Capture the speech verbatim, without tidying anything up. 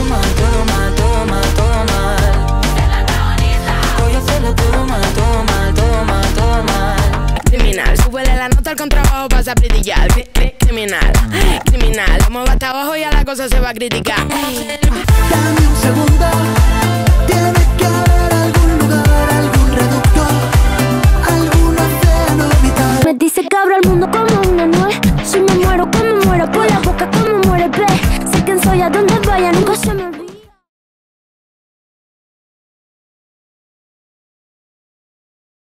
mal, todo mal, todo mal, todo mal. Voy a hacerlo todo mal, todo mal, todo mal, todo mal. Criminal, súbele la nota al contrabajo, pasa a brillar. Criminal, criminal, vamos hasta abajo y a la cosa se va a criticar. Dame un segundo, tiene que haber algún lugar, algún reducto, algún océano vital. Me dice que abro el mundo como una nuez. Si me muero, como muero, por la boca como muere, ve. Sé quién soy, a dónde vaya, nunca se me olvida.